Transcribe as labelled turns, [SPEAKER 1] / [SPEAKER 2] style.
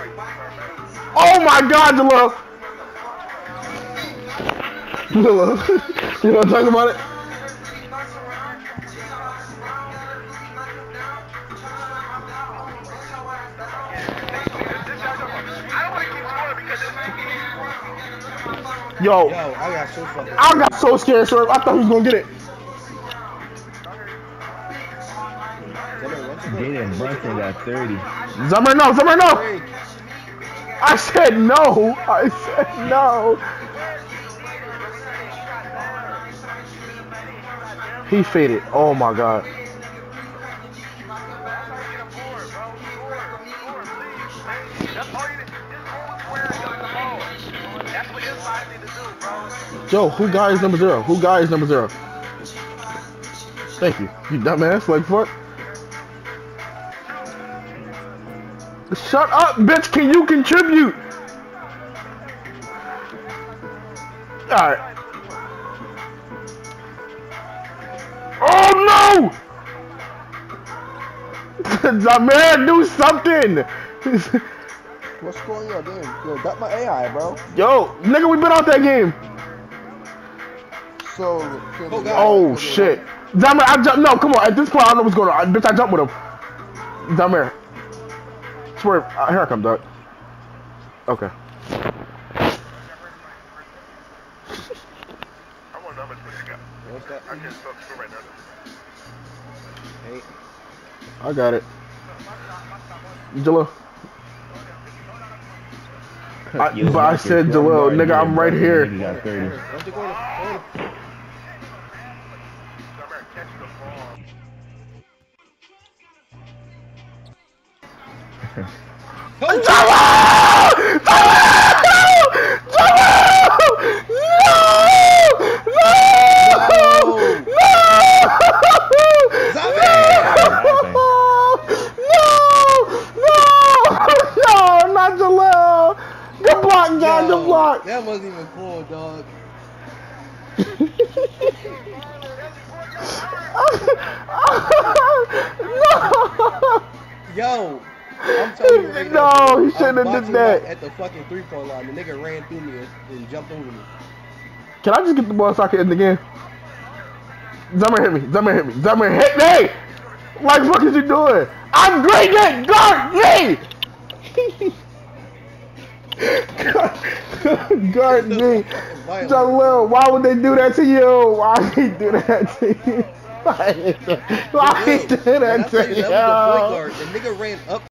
[SPEAKER 1] Oh my God, Jalil. Jalil. You know what I'm talking about it? Yo,
[SPEAKER 2] I got so fucking
[SPEAKER 1] I got so scared, sir. I thought he was gonna get it.
[SPEAKER 3] Jalen Brunson got 30.
[SPEAKER 1] Zummer, no, Zummer, no. I said no. I said no. He faded. Oh my God. Joe, who guy is number 0? Who guy is number 0? Thank you. You dumbass. Like, fuck. Shut up, bitch. Can you contribute? Alright. Oh, no! Zamir, do something!
[SPEAKER 2] What's going on, dude? Yo, got my AI, bro.
[SPEAKER 1] Yo, nigga, we been out that game.
[SPEAKER 2] So,
[SPEAKER 1] oh shit. Zamir, I jumped. No, come on. At this point, I don't know what's going on. Bitch, I jumped with him. Zamir. Swerve. Here I come, dog. Okay. I got it. Jalil. But I said Jalil, nigga, I'm right here.
[SPEAKER 2] That wasn't even cool, dog.
[SPEAKER 1] No!
[SPEAKER 2] Yo, I'm telling you right
[SPEAKER 1] no,
[SPEAKER 2] now,
[SPEAKER 1] he shouldn't have did that.
[SPEAKER 2] At the fucking 3-point line, the nigga ran through me and jumped over me.
[SPEAKER 1] Can I just get the ball so I can end the game? Zummer hit me. Zummer hit me. Zummer hit me! What the fuck is you doing? I'm great at guard me! Guard me. Jalil, why would they do that to you? Why would they do that to you? Why would they do that to you?
[SPEAKER 2] The nigga ran up